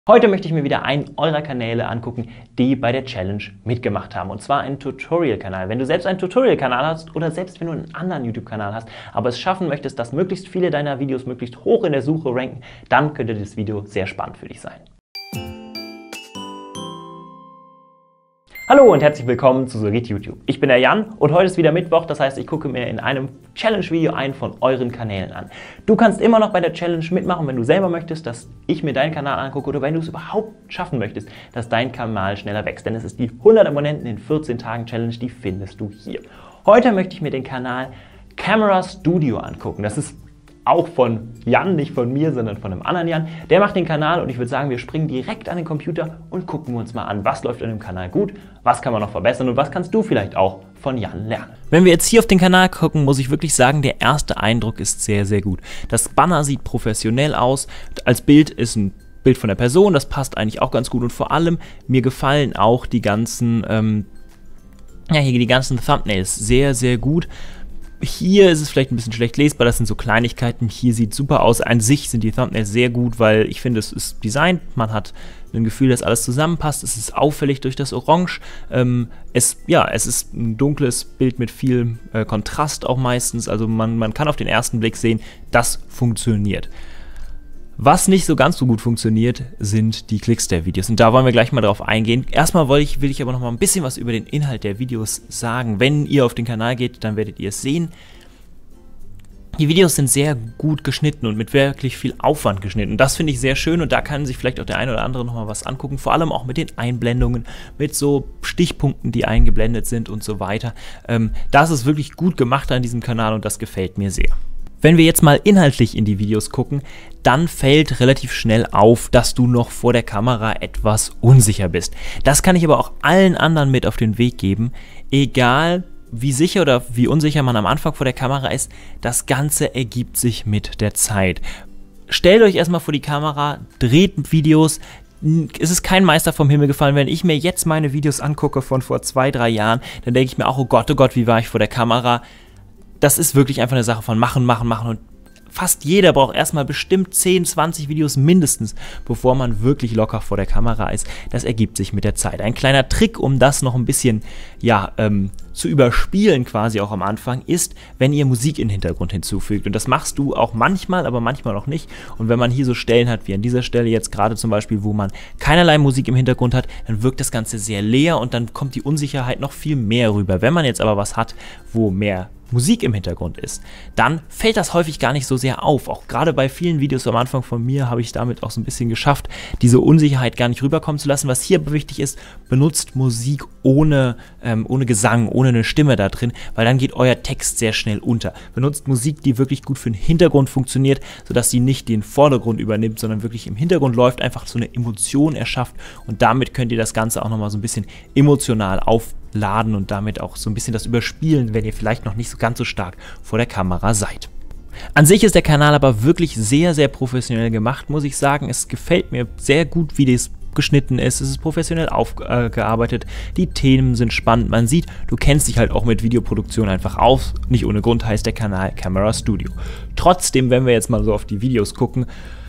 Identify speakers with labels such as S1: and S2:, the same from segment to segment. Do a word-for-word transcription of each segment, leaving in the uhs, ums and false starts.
S1: Heute möchte ich mir wieder einen eurer Kanäle angucken, die bei der Challenge mitgemacht haben. Und zwar einen Tutorial-Kanal. Wenn du selbst einen Tutorial-Kanal hast oder selbst wenn du einen anderen YouTube-Kanal hast, aber es schaffen möchtest, dass möglichst viele deiner Videos möglichst hoch in der Suche ranken, dann könnte das Video sehr spannend für dich sein. Hallo und herzlich willkommen zu So geht YouTube. Ich bin der Jan und heute ist wieder Mittwoch, das heißt, ich gucke mir in einem Challenge-Video einen von euren Kanälen an. Du kannst immer noch bei der Challenge mitmachen, wenn du selber möchtest, dass ich mir deinen Kanal angucke oder wenn du es überhaupt schaffen möchtest, dass dein Kanal schneller wächst. Denn es ist die hundert Abonnenten in vierzehn Tagen Challenge, die findest du hier. Heute möchte ich mir den Kanal Camera Studio angucken. Das ist auch von Jan, nicht von mir, sondern von einem anderen Jan. Der macht den Kanal und ich würde sagen, wir springen direkt an den Computer und gucken uns mal an, was läuft an dem Kanal gut, was kann man noch verbessern und was kannst du vielleicht auch von Jan lernen. Wenn wir jetzt hier auf den Kanal gucken, muss ich wirklich sagen, der erste Eindruck ist sehr, sehr gut. Das Banner sieht professionell aus, als Bild ist ein Bild von der Person, das passt eigentlich auch ganz gut und vor allem, mir gefallen auch die ganzen, ähm, ja, hier die ganzen Thumbnails sehr, sehr gut. Hier ist es vielleicht ein bisschen schlecht lesbar, das sind so Kleinigkeiten. Hier sieht es super aus. An sich sind die Thumbnails sehr gut, weil ich finde, es ist designt. Man hat ein Gefühl, dass alles zusammenpasst. Es ist auffällig durch das Orange. Ähm, es, ja, es ist ein dunkles Bild mit viel äh, Kontrast auch meistens. Also man, man kann auf den ersten Blick sehen, das funktioniert. Was nicht so ganz so gut funktioniert, sind die Klicks der Videos. Und da wollen wir gleich mal drauf eingehen. Erstmal will ich, will ich aber noch mal ein bisschen was über den Inhalt der Videos sagen. Wenn ihr auf den Kanal geht, dann werdet ihr es sehen. Die Videos sind sehr gut geschnitten und mit wirklich viel Aufwand geschnitten. Und das finde ich sehr schön und da kann sich vielleicht auch der eine oder andere noch mal was angucken. Vor allem auch mit den Einblendungen, mit so Stichpunkten, die eingeblendet sind und so weiter. Ähm, das ist wirklich gut gemacht an diesem Kanal und das gefällt mir sehr. Wenn wir jetzt mal inhaltlich in die Videos gucken, dann fällt relativ schnell auf, dass du noch vor der Kamera etwas unsicher bist. Das kann ich aber auch allen anderen mit auf den Weg geben. Egal wie sicher oder wie unsicher man am Anfang vor der Kamera ist, das Ganze ergibt sich mit der Zeit. Stellt euch erstmal vor die Kamera, dreht Videos. Es ist kein Meister vom Himmel gefallen. Wenn ich mir jetzt meine Videos angucke von vor zwei, drei Jahren, dann denke ich mir auch, oh Gott, oh Gott, wie war ich vor der Kamera? Das ist wirklich einfach eine Sache von machen, machen, machen und fast jeder braucht erstmal bestimmt zehn, zwanzig Videos mindestens, bevor man wirklich locker vor der Kamera ist. Das ergibt sich mit der Zeit. Ein kleiner Trick, um das noch ein bisschen, ja, ähm, zu überspielen quasi auch am Anfang, ist, wenn ihr Musik in den Hintergrund hinzufügt. Und das machst du auch manchmal, aber manchmal auch nicht. Und wenn man hier so Stellen hat, wie an dieser Stelle jetzt gerade zum Beispiel, wo man keinerlei Musik im Hintergrund hat, dann wirkt das Ganze sehr leer und dann kommt die Unsicherheit noch viel mehr rüber. Wenn man jetzt aber was hat, wo mehr Musik im Hintergrund ist, dann fällt das häufig gar nicht so sehr auf. Auch gerade bei vielen Videos am Anfang von mir habe ich damit auch so ein bisschen geschafft, diese Unsicherheit gar nicht rüberkommen zu lassen. Was hier wichtig ist, benutzt Musik ohne, ähm, ohne Gesang, ohne eine Stimme da drin, weil dann geht euer Text sehr schnell unter. Benutzt Musik, die wirklich gut für den Hintergrund funktioniert, sodass sie nicht den Vordergrund übernimmt, sondern wirklich im Hintergrund läuft, einfach so eine Emotion erschafft und damit könnt ihr das Ganze auch nochmal so ein bisschen emotional aufladen und damit auch so ein bisschen das überspielen, wenn ihr vielleicht noch nicht so ganz so stark vor der Kamera seid. An sich ist der Kanal aber wirklich sehr, sehr professionell gemacht, muss ich sagen. Es gefällt mir sehr gut, wie das geschnitten ist, es ist professionell aufgearbeitet, die Themen sind spannend, man sieht, du kennst dich halt auch mit Videoproduktion einfach aus, nicht ohne Grund heißt der Kanal Camera Studio. Trotzdem, wenn wir jetzt mal so auf die Videos gucken,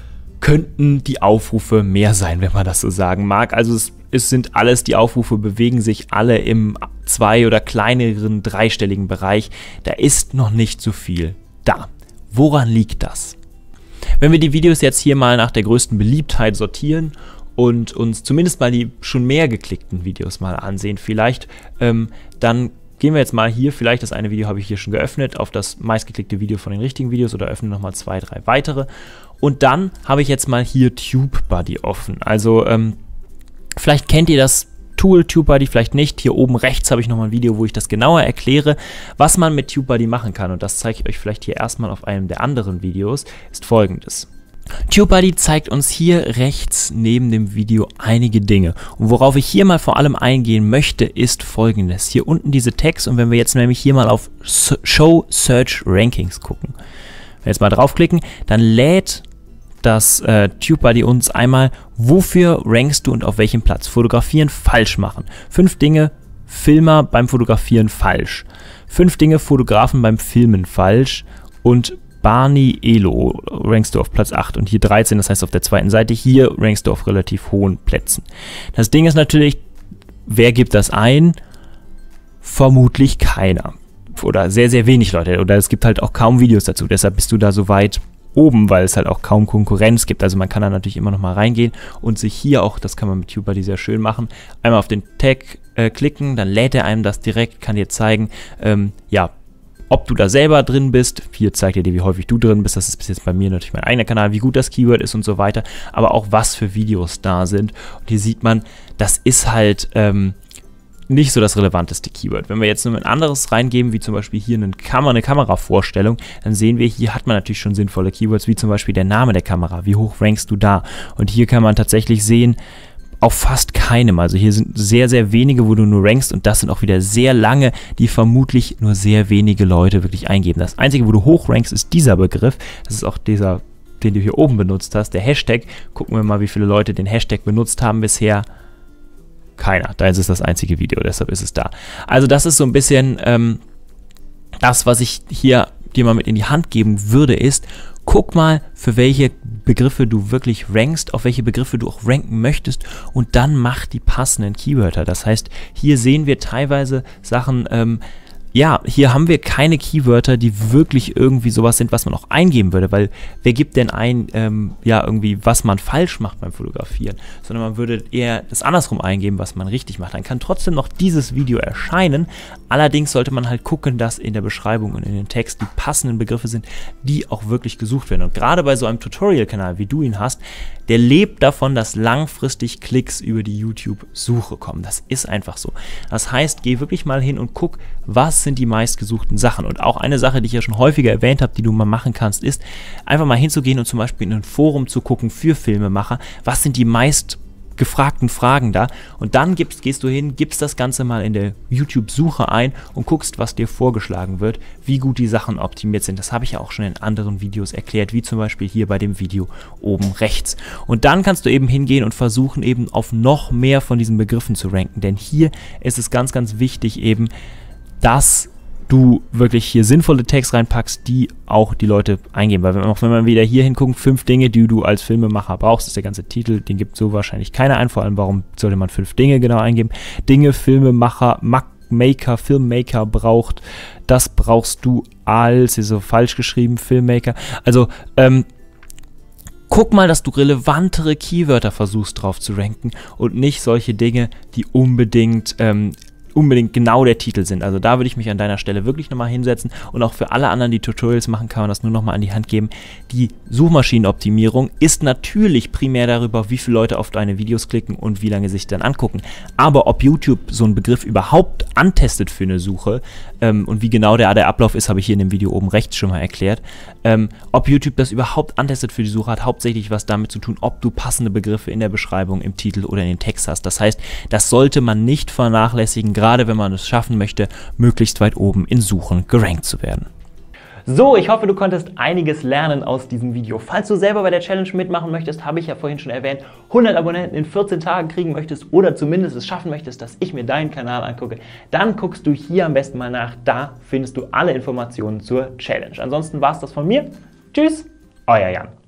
S1: könnten die Aufrufe mehr sein, wenn man das so sagen mag. Also es, es sind alles, die Aufrufe bewegen sich alle im zwei- oder kleineren dreistelligen Bereich, da ist noch nicht so viel da. Woran liegt das? Wenn wir die Videos jetzt hier mal nach der größten Beliebtheit sortieren und uns zumindest mal die schon mehr geklickten Videos mal ansehen vielleicht, ähm, dann gehen wir jetzt mal hier, vielleicht das eine Video habe ich hier schon geöffnet, auf das meistgeklickte Video von den richtigen Videos oder öffne nochmal zwei, drei weitere und dann habe ich jetzt mal hier TubeBuddy offen. Also ähm, vielleicht kennt ihr das Tool TubeBuddy, vielleicht nicht. Hier oben rechts habe ich nochmal ein Video, wo ich das genauer erkläre, was man mit TubeBuddy machen kann und das zeige ich euch vielleicht hier erstmal auf einem der anderen Videos, ist folgendes. TubeBuddy zeigt uns hier rechts neben dem Video einige Dinge und worauf ich hier mal vor allem eingehen möchte, ist folgendes. Hier unten diese Tags und wenn wir jetzt nämlich hier mal auf Show Search Rankings gucken, wenn wir jetzt mal draufklicken, dann lädt das äh, TubeBuddy uns einmal, wofür rankst du und auf welchem Platz. Fotografieren falsch machen. Fünf Dinge Filmer beim Fotografieren falsch. Fünf Dinge Fotografen beim Filmen falsch und Barney Elo rankst du auf Platz acht und hier dreizehn, das heißt auf der zweiten Seite. Hier rankst du auf relativ hohen Plätzen. Das Ding ist natürlich, wer gibt das ein? Vermutlich keiner. Oder sehr, sehr wenig Leute. Oder es gibt halt auch kaum Videos dazu. Deshalb bist du da so weit oben, weil es halt auch kaum Konkurrenz gibt. Also man kann da natürlich immer noch mal reingehen und sich hier auch, das kann man mit TubeBuddy sehr schön machen, einmal auf den Tag äh, klicken, dann lädt er einem das direkt, kann dir zeigen, ähm, ja, ob du da selber drin bist. Hier zeigt er dir, wie häufig du drin bist. Das ist bis jetzt bei mir natürlich mein eigener Kanal, wie gut das Keyword ist und so weiter. Aber auch was für Videos da sind. Und hier sieht man, das ist halt ähm, nicht so das relevanteste Keyword. Wenn wir jetzt nur ein anderes reingeben, wie zum Beispiel hier eine, Kam eine Kameravorstellung, dann sehen wir, hier hat man natürlich schon sinnvolle Keywords, wie zum Beispiel der Name der Kamera. Wie hoch rankst du da? Und hier kann man tatsächlich sehen, auf fast keinem. Also hier sind sehr, sehr wenige, wo du nur rankst und das sind auch wieder sehr lange, die vermutlich nur sehr wenige Leute wirklich eingeben. Das Einzige, wo du hoch rankst, ist dieser Begriff. Das ist auch dieser, den du hier oben benutzt hast, der Hashtag. Gucken wir mal, wie viele Leute den Hashtag benutzt haben bisher. Keiner. Da ist es das einzige Video, deshalb ist es da. Also das ist so ein bisschen ähm, das, was ich hier dir mal mit in die Hand geben würde, ist, guck mal, für welche Begriffe du wirklich rankst, auf welche Begriffe du auch ranken möchtest und dann mach die passenden Keywörter. Das heißt, hier sehen wir teilweise Sachen, ähm, ja, hier haben wir keine Keywörter, die wirklich irgendwie sowas sind, was man auch eingeben würde, weil wer gibt denn ein, ähm, ja, irgendwie, was man falsch macht beim Fotografieren, sondern man würde eher das andersrum eingeben, was man richtig macht. Dann kann trotzdem noch dieses Video erscheinen, allerdings sollte man halt gucken, dass in der Beschreibung und in den Text die passenden Begriffe sind, die auch wirklich gesucht werden. Und gerade bei so einem Tutorial-Kanal, wie du ihn hast, der lebt davon, dass langfristig Klicks über die YouTube-Suche kommen. Das ist einfach so. Das heißt, geh wirklich mal hin und guck, was sind die meistgesuchten Sachen. Und auch eine Sache, die ich ja schon häufiger erwähnt habe, die du mal machen kannst, ist, einfach mal hinzugehen und zum Beispiel in ein Forum zu gucken für Filmemacher, was sind die meist gefragten Fragen da und dann gibst, gehst du hin, gibst das Ganze mal in der YouTube-Suche ein und guckst, was dir vorgeschlagen wird, wie gut die Sachen optimiert sind. Das habe ich ja auch schon in anderen Videos erklärt, wie zum Beispiel hier bei dem Video oben rechts. Und dann kannst du eben hingehen und versuchen eben auf noch mehr von diesen Begriffen zu ranken, denn hier ist es ganz, ganz wichtig eben, dass du wirklich hier sinnvolle Tags reinpackst, die auch die Leute eingeben. Weil wenn, auch wenn man wieder hier hinguckt, fünf Dinge, die du als Filmemacher brauchst, ist der ganze Titel, den gibt so wahrscheinlich keiner ein. Vor allem, warum sollte man fünf Dinge genau eingeben? Dinge, Filmemacher, Maker, Filmmaker braucht, das brauchst du als, hier so falsch geschrieben, Filmmaker. Also, ähm, guck mal, dass du relevantere Keywörter versuchst drauf zu ranken und nicht solche Dinge, die unbedingt ähm, unbedingt genau der Titel sind. Also da würde ich mich an deiner Stelle wirklich nochmal hinsetzen und auch für alle anderen, die Tutorials machen, kann man das nur nochmal an die Hand geben. Die Suchmaschinenoptimierung ist natürlich primär darüber, wie viele Leute auf deine Videos klicken und wie lange sich dann angucken. Aber ob YouTube so einen Begriff überhaupt antestet für eine Suche ähm, und wie genau der, der Ablauf ist, habe ich hier in dem Video oben rechts schon mal erklärt. Ähm, ob YouTube das überhaupt antestet für die Suche, hat hauptsächlich was damit zu tun, ob du passende Begriffe in der Beschreibung, im Titel oder in den Text hast. Das heißt, das sollte man nicht vernachlässigen, gerade wenn man es schaffen möchte, möglichst weit oben in Suchen gerankt zu werden. So, ich hoffe, du konntest einiges lernen aus diesem Video. Falls du selber bei der Challenge mitmachen möchtest, habe ich ja vorhin schon erwähnt, hundert Abonnenten in vierzehn Tagen kriegen möchtest oder zumindest es schaffen möchtest, dass ich mir deinen Kanal angucke, dann guckst du hier am besten mal nach. Da findest du alle Informationen zur Challenge. Ansonsten war es das von mir. Tschüss, euer Jan.